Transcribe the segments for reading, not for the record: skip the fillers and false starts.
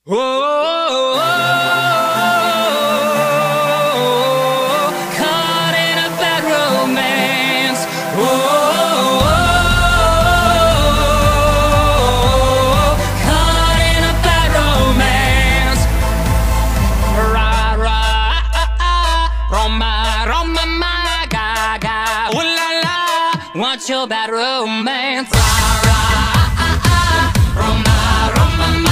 Oh, oh, oh, caught in a bad romance. Oh, oh, oh, caught in a bad romance. Ra ra roma roma-ma, Gaga. Ooh la la, want your bad romance. Ra ra roma roma-ma.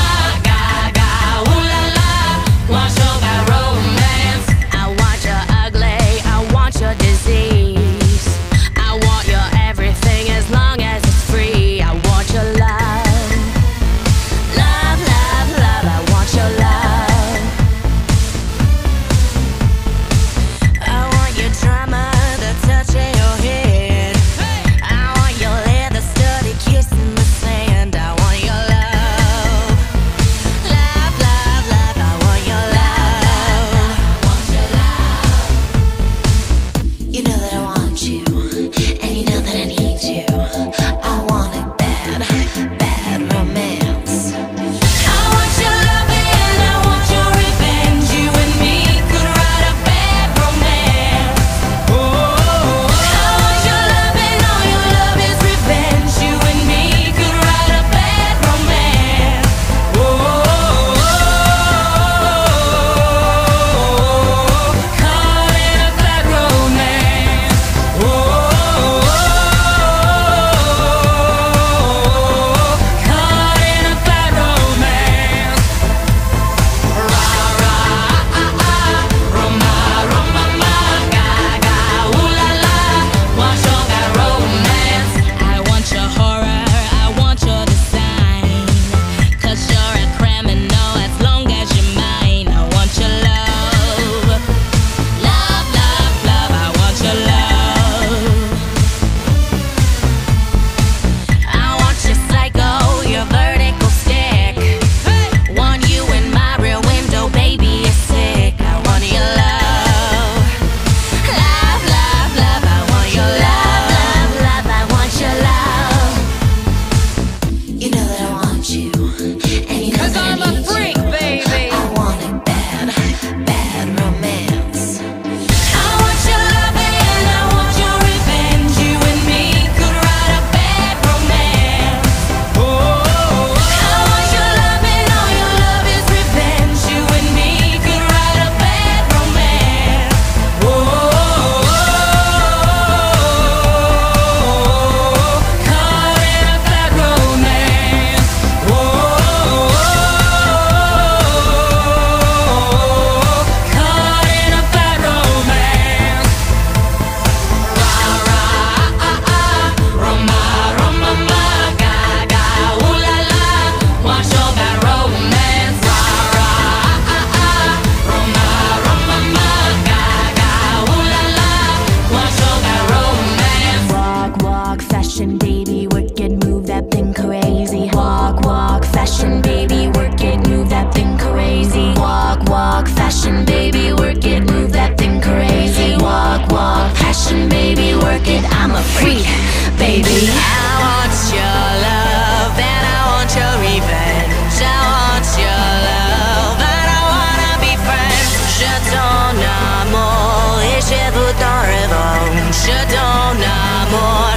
Baby, work it, move that thing crazy. Walk, walk, fashion, baby, work it, move that thing crazy. Walk, walk, fashion, baby, work it, move that thing crazy. Walk, walk, fashion, baby, work it. I'm a freak, baby. I want your love and I want your revenge. I want your love and I wanna be friends. Je ton amour et je veux ton revanche. Je ton amour.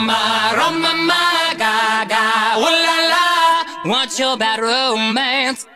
Roma-ma, Gaga, ooh la la, want your bad romance.